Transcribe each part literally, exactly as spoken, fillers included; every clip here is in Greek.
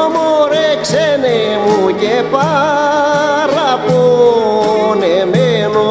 μωρέ ξένε μου και παραπονεμένο.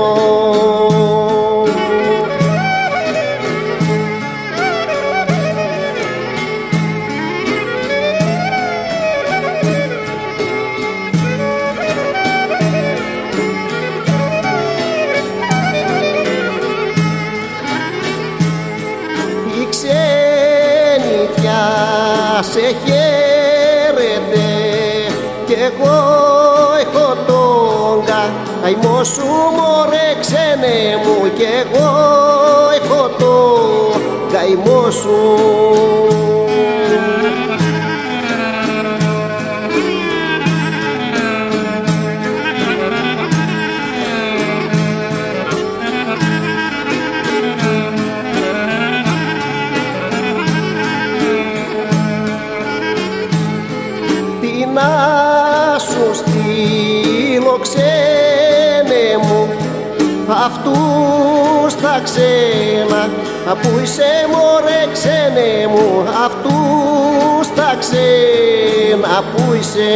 Η ξενιτιά σε χαίρεται κι εγώ έχω τον καημό σου μωρέ ξένε μου κι εγώ έχω τον καημό σου. Να σου στείλω ξένε μου αυτούς τα ξένα που είσαι μωρέ ξένε μου αυτούς τα ξένα που είσαι.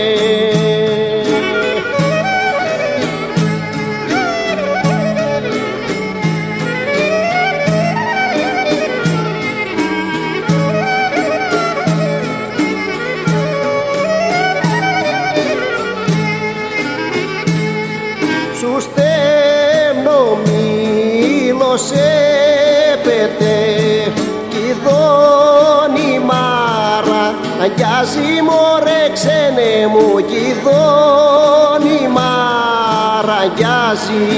Σου στέλνω μήλο σε πετέ κι δώνει μάρα αγιάζει μωρέ ξένε μου κι δώνει μάρα αγιάζει.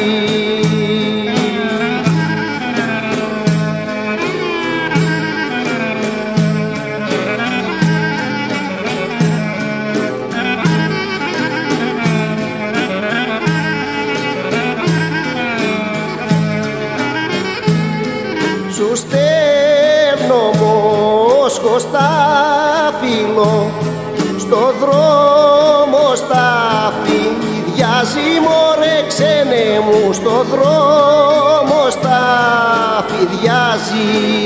Σου στέλνω Μόσχο στα φύλλο στο δρόμο στα φιδιάζει μωρέ ξένε μου στο δρόμο στα φιδιάζει.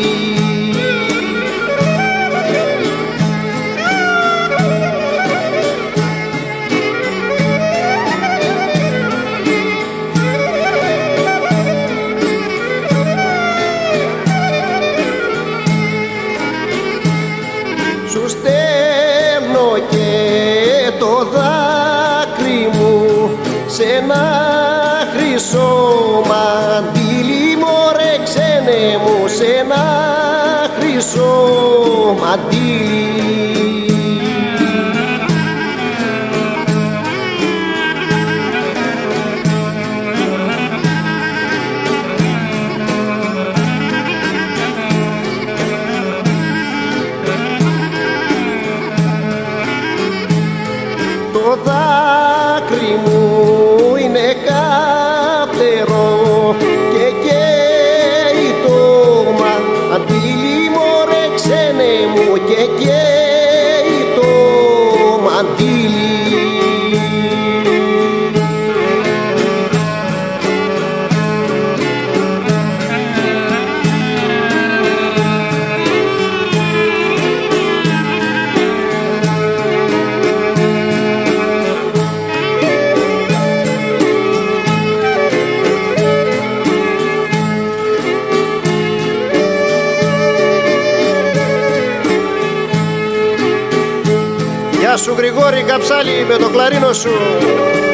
Σου στέλνω και το δάκρυ μου σε ένα χρυσό μαντίλι μωρέ ξένε μου σε ένα χρυσό μαντίλι. Το δάκρυ μου είναι καυτερό και καίει το μαντίλι μωρέ ξένε μου και καίει το μαντίλι. Γεια σου Γρηγόρη Καψάλη με το κλαρίνο σου.